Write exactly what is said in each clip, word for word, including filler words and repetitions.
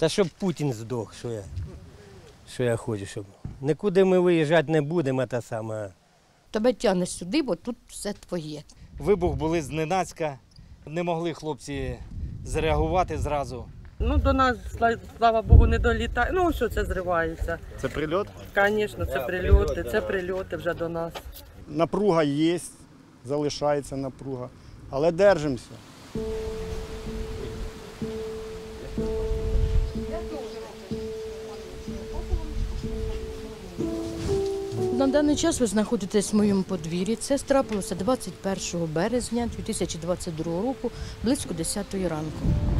Та щоб Путін здох, що я, що я хочу, щоб нікуди ми виїжджати не будемо, та саме. Тебе тягне сюди, бо тут все твоє. Вибух були зненацька, не могли хлопці зреагувати зразу. Ну, до нас, слава Богу, не долітає. Ну, що це зривається? Це прильот? Звісно, це прильоти, це прильоти вже до нас. Напруга є, залишається напруга, але держимося. На даний час ви знаходитесь в моєму подвір'ї. Це трапилося двадцять першого березня дві тисячі двадцять другого року, близько десятої ранку.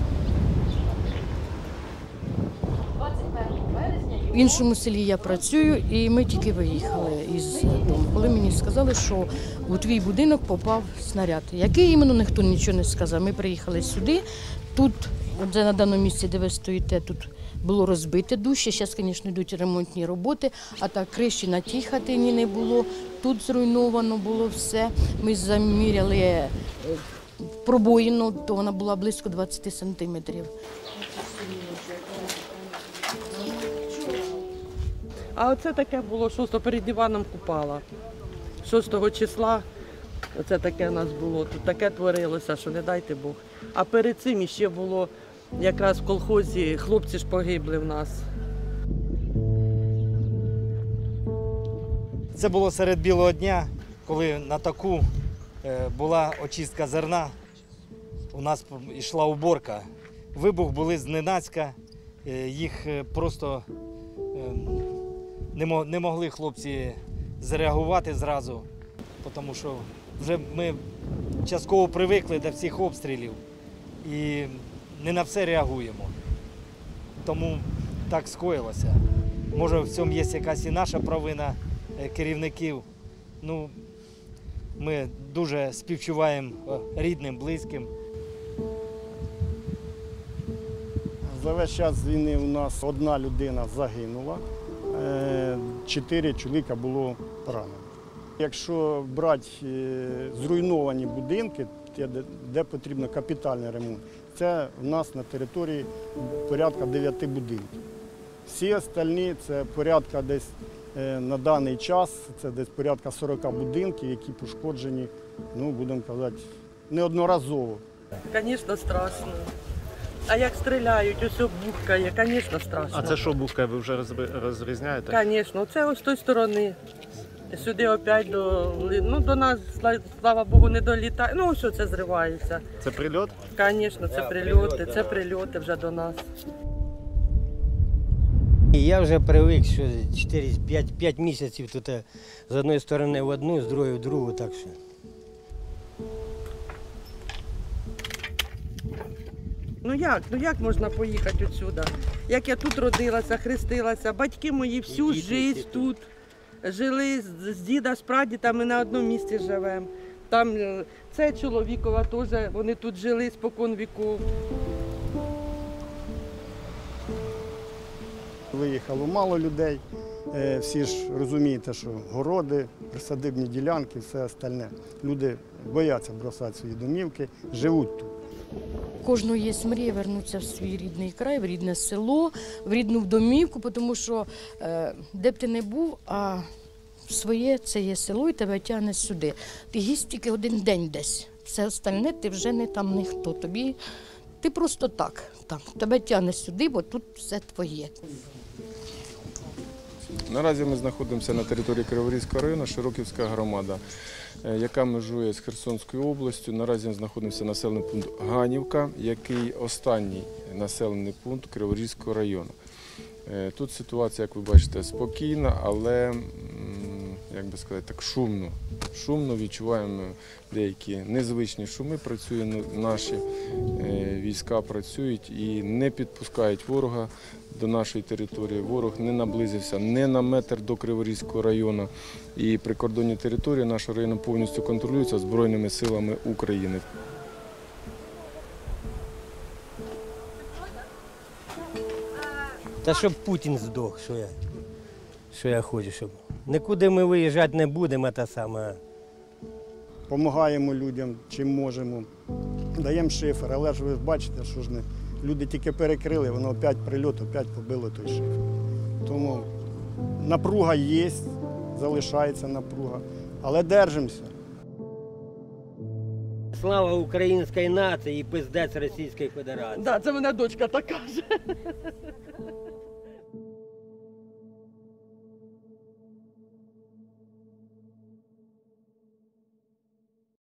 В іншому селі я працюю, і ми тільки виїхали із дому. Коли мені сказали, що у твій будинок попав снаряд. Який іменно, ніхто нічого не сказав. Ми приїхали сюди, тут, де на даному місці, де ви стоїте, тут було розбите дужче. Зараз, звісно, йдуть ремонтні роботи, а так криші на тій хатині не було. Тут зруйновано було все. Ми заміряли пробоїну, то вона була близько двадцяти сантиметрів. А оце таке було шостого, перед диваном купала. шостого числа оце таке у нас було. Тут таке творилося, що не дайте Бог. А перед цим іще було якраз в колхозі, хлопці ж погибли в нас. Це було серед білого дня, коли на таку була очистка зерна, у нас йшла уборка. Вибух були зненацька, їх просто не могли хлопці зреагувати зразу, тому що вже ми частково привикли до всіх обстрілів і не на все реагуємо. Тому так скоїлося. Може, в цьому є якась і наша провина керівників. Ну, ми дуже співчуваємо рідним, близьким. За весь час війни у нас одна людина загинула, чотири чоловіка було поранено. Якщо брати зруйновані будинки, де потрібен капітальний ремонт, це в нас на території порядка дев'яти будинків. Всі остальні це порядка десь на даний час, це десь порядка сорока будинків, які пошкоджені, ну, будемо казати, неодноразово. Звісно, страшно. А як стріляють, ось бухкає, звісно, страшно. А це що бухкає, ви вже розрізняєте? Звісно, це ось з тої сторони. Сюди опять до, ну, до нас, слава Богу, не долітає. Ну, що це зривається? Це прильот? Звісно, це прильоти, це прильоти вже до нас. Я вже привик, що чотири-п'ять місяців тут з одної сторони в одну, з другої в другу, так що. Ну як? Ну як можна поїхати відсюди? Як я тут родилася, хрестилася, батьки мої всю життя тут жили, з діда, з прадіда, ми на одному місці живемо. Там це чоловікова теж, вони тут жили спокон віков. Виїхало мало людей, всі ж розумієте, що городи, присадибні ділянки, все остальне. Люди бояться бросати свої домівки, живуть тут. У кожного є мрія вернутися в свій рідний край, в рідне село, в рідну домівку, тому що де б ти не був, а своє це є село і тебе тягне сюди. Ти їсть тільки один день десь, все остальне ти вже не там ніхто. Тобі, ти просто так, там, тебе тягне сюди, бо тут все твоє. Наразі ми знаходимося на території Криворізького району, Широківська громада, яка межує з Херсонською областю. Наразі ми знаходимося населений пункт Ганівка, який останній населений пункт Криворізького району. Тут ситуація, як ви бачите, спокійна, але, як би сказати, так шумно. Шумно відчуваємо деякі незвичні шуми, працюють наші війська, працюють і не підпускають ворога до нашої території. Ворог не наблизився не на метр до Криворізького району. І прикордонні території нашого району повністю контролюються Збройними силами України. Та щоб Путін здох, що я, що я хочу, щоб нікуди ми виїжджати не будемо, та саме. Помагаємо людям, чим можемо, даємо шифер, але ж ви бачите, що ж не Люди тільки перекрили, воно опять прильот, опять побило той шифер. Тому напруга є, залишається напруга, але держимося. Слава українській нації і пиздець Російської Федерації. Да, це мене дочка так каже.